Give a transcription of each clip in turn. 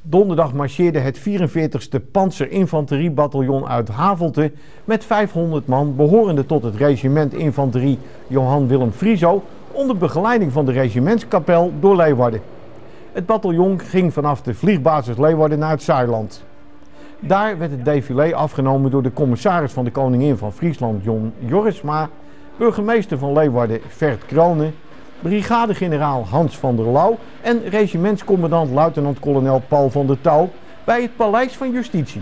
Donderdag marcheerde het 44e Pantserinfanteriebataljon uit Havelte met 500 man behorende tot het regiment Infanterie Johan Willem Frieso onder begeleiding van de regimentskapel door Leeuwarden. Het bataljon ging vanaf de vliegbasis Leeuwarden naar het Zuiland. Daar werd het défilé afgenomen door de commissaris van de Koningin van Friesland Jon Jorisma, burgemeester van Leeuwarden Vert Kronen, brigadegeneraal Hans van der Lauw en regimentscommandant luitenant-kolonel Paul van der Touw bij het Paleis van Justitie.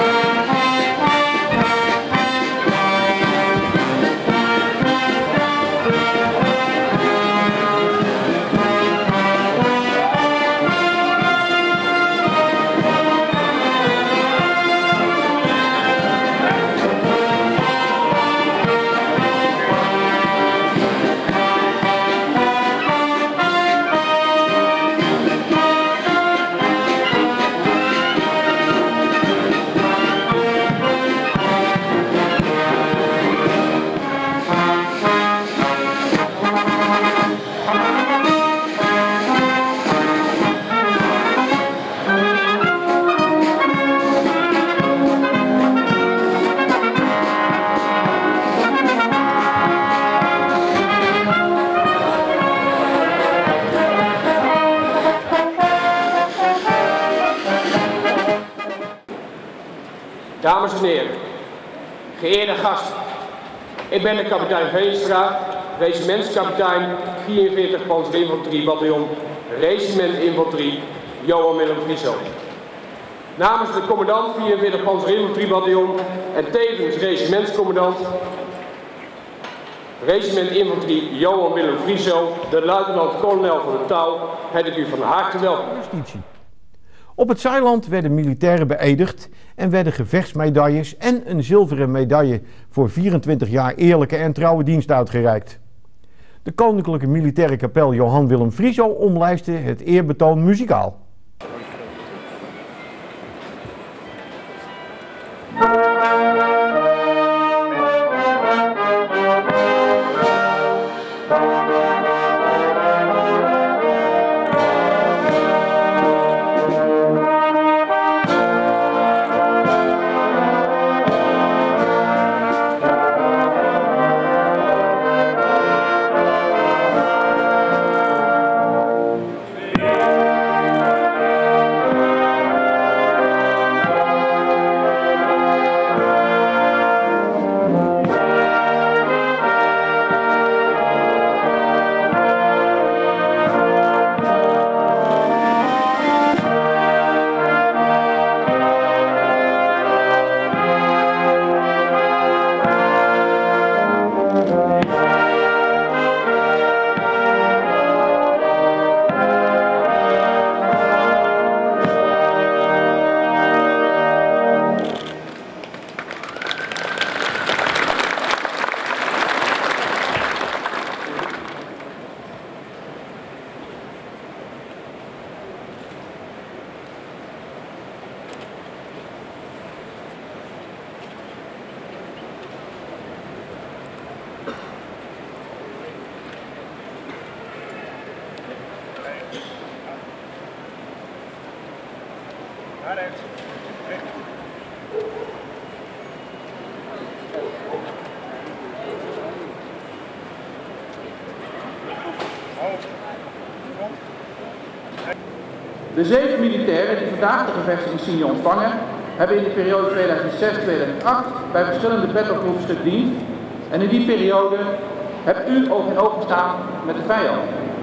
Dames en heren, geëerde gasten, ik ben de kapitein Veenstra, regimentskapitein 44 Pantserinfanteriebataljon, regiment Infanterie Johan Willem Frieso. Namens de commandant 44 Pantserinfanteriebataljon en tevens regimentscommandant regiment Infanterie Johan Willem Frieso, de luitenant-kolonel van de Touw, heet ik u van harte welkom. Op het Zuiland werden militairen beëdigd en werden gevechtsmedailles en een zilveren medaille voor 24 jaar eerlijke en trouwe dienst uitgereikt. De Koninklijke Militaire Kapel Johan Willem Frieso omlijstte het eerbetoon muzikaal. De 7 militairen die vandaag de gevechtsinsigne ontvangen, hebben in de periode 2006-2008 bij verschillende battlegroups gediend en in die periode hebt u oog in oog gestaan met de vijand.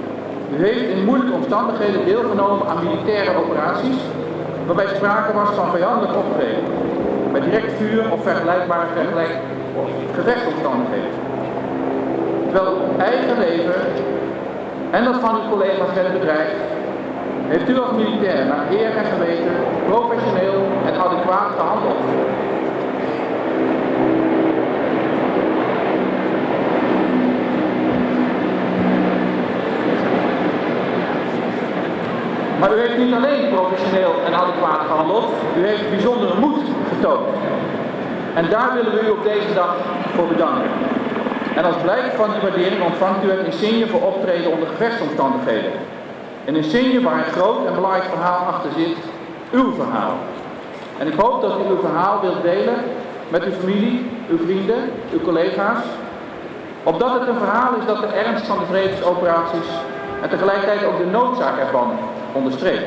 U heeft in moeilijke omstandigheden deelgenomen aan militaire operaties waarbij sprake was van vijandelijk optreden, met direct vuur of vergelijkbare gevechtsomstandigheden. Terwijl uw eigen leven en dat van uw collega's werden bedreigd, heeft u als militair naar eer en geweten professioneel en adequaat gehandeld. Maar u heeft niet alleen professioneel en adequaat gehandeld, u heeft bijzondere moed getoond. En daar willen we u op deze dag voor bedanken. En als blijk van die waardering ontvangt u het insigne voor optreden onder gevechtsomstandigheden. Een insigne waar een groot en belangrijk verhaal achter zit uw verhaal. En ik hoop dat u uw verhaal wilt delen met uw familie, uw vrienden, uw collega's. Opdat het een verhaal is dat de ernst van de vredesoperaties en tegelijkertijd ook de noodzaak ervan onderstreept.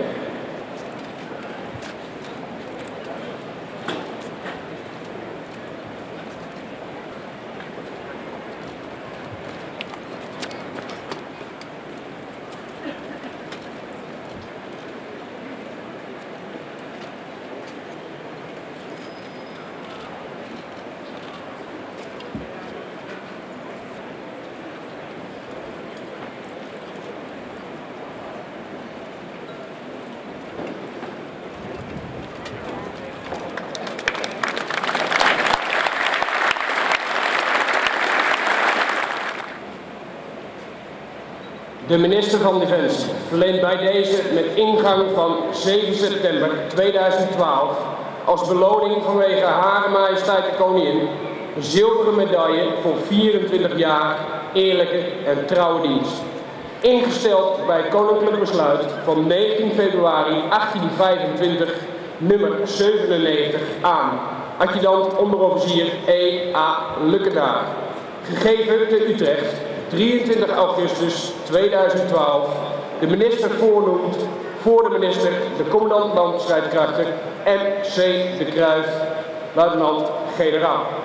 De minister van Defensie verleent bij deze met ingang van 7 september 2012 als beloning vanwege Hare Majesteit de Koningin een zilveren medaille voor 24 jaar eerlijke en trouwe dienst. Ingesteld bij Koninklijk Besluit van 19 februari 1825, nummer 97 aan adjudant onderofficier E.A. Lukkedaar. Gegeven te Utrecht, 23 augustus 2012, de minister voornoemt voor de minister, de commandant landstrijdkrachten M.C. de Kruijf, luitenant-generaal.